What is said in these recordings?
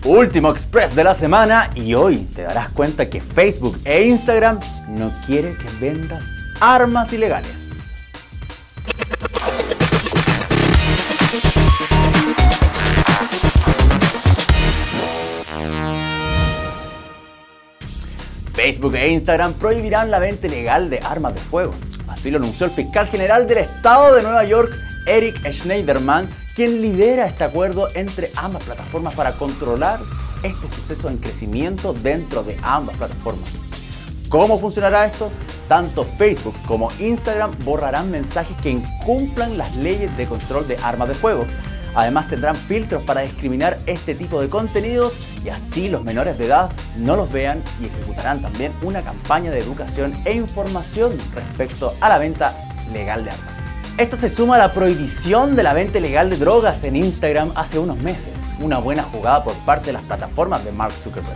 Último express de la semana y hoy te darás cuenta que Facebook e Instagram no quieren que vendas armas ilegales. Facebook e Instagram prohibirán la venta ilegal de armas de fuego. Así lo anunció el fiscal general del estado de Nueva York, Eric Schneiderman, quien lidera este acuerdo entre ambas plataformas para controlar este suceso en crecimiento dentro de ambas plataformas. ¿Cómo funcionará esto? Tanto Facebook como Instagram borrarán mensajes que incumplan las leyes de control de armas de fuego. Además tendrán filtros para discriminar este tipo de contenidos y así los menores de edad no los vean, y ejecutarán también una campaña de educación e información respecto a la venta legal de armas. Esto se suma a la prohibición de la venta ilegal de drogas en Instagram hace unos meses, una buena jugada por parte de las plataformas de Mark Zuckerberg.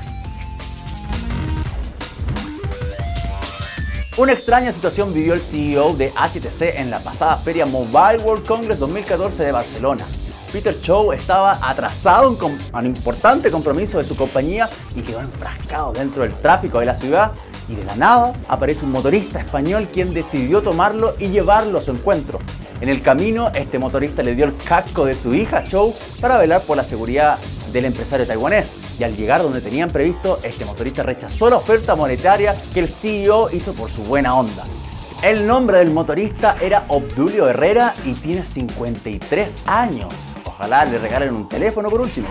Una extraña situación vivió el CEO de HTC en la pasada feria Mobile World Congress 2014 de Barcelona. Peter Chow estaba atrasado en un importante compromiso de su compañía y quedó enfrascado dentro del tráfico de la ciudad, y de la nada aparece un motorista español quien decidió tomarlo y llevarlo a su encuentro. En el camino, este motorista le dio el casco de su hija Chow para velar por la seguridad del empresario taiwanés, y al llegar donde tenían previsto, este motorista rechazó la oferta monetaria que el CEO hizo por su buena onda. El nombre del motorista era Obdulio Herrera y tiene 53 años. Ojalá le regalen un teléfono por último.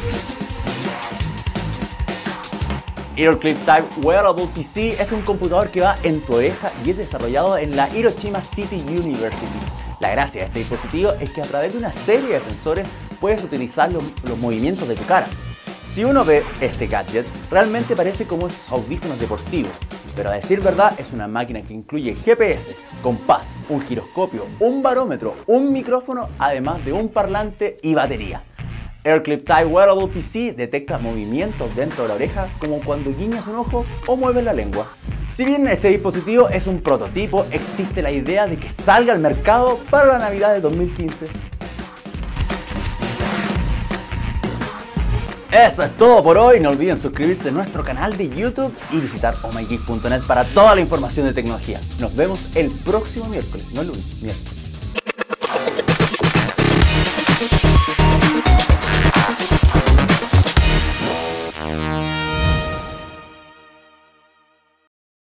HeroClip Type Wearable PC es un computador que va en tu oreja y es desarrollado en la Hiroshima City University. La gracia de este dispositivo es que a través de una serie de sensores puedes utilizar los movimientos de tu cara. Si uno ve este gadget, realmente parece como esos audífonos deportivos, pero a decir verdad es una máquina que incluye GPS, compás, un giroscopio, un barómetro, un micrófono, además de un parlante y batería. HeroClip Type Wearable PC detecta movimientos dentro de la oreja, como cuando guiñas un ojo o mueves la lengua. Si bien este dispositivo es un prototipo, existe la idea de que salga al mercado para la Navidad de 2015. Eso es todo por hoy. No olviden suscribirse a nuestro canal de YouTube y visitar ohmygeek.net para toda la información de tecnología. Nos vemos el próximo miércoles, no el lunes, miércoles.